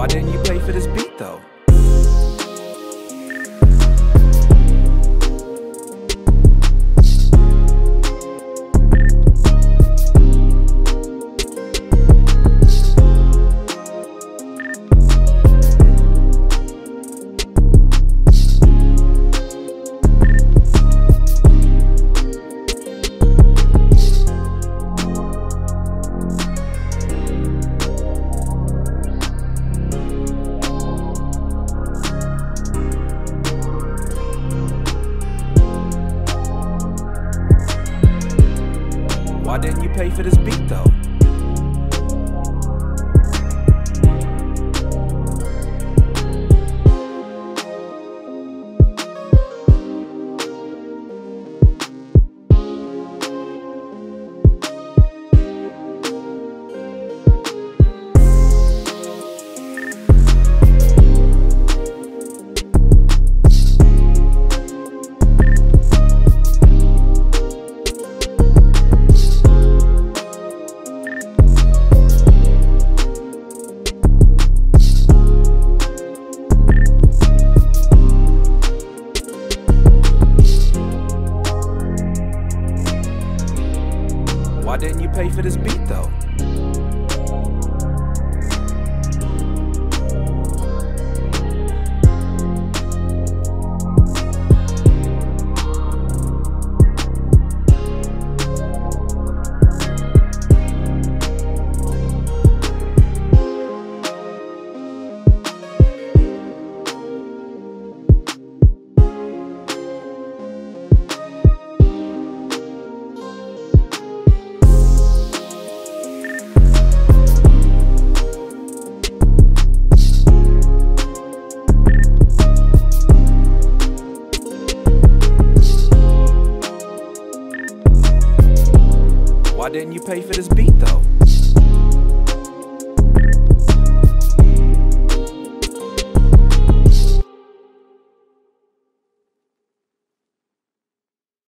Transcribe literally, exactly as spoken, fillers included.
didn't you pay for this beat though? Why didn't you pay for this beat though? Why didn't you pay for this beat though? Why didn't you pay for this beat though?